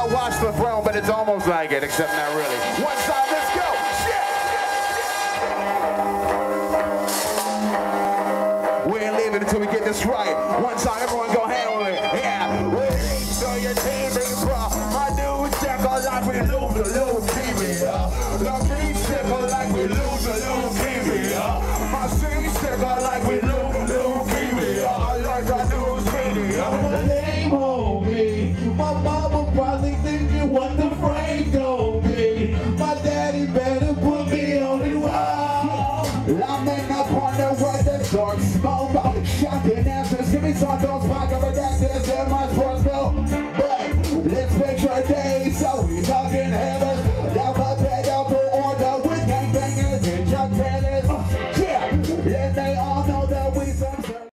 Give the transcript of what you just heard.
not Watch the Throne, but it's almost like it, except not really. One side, let's go. Shit. We ain't leaving until we get this right. One time, everyone go handle it. Yeah. So your team is raw. My dudes circle like we lose a little TV. The beat circle like we lose a little TV. My city circle like we lose a little TV. I like I do city. My name on me. My mama probably thinking what the frame gon' be. My daddy better put me on the wall. I'm in a corner where the dark smoke. Shocking answers, give me something.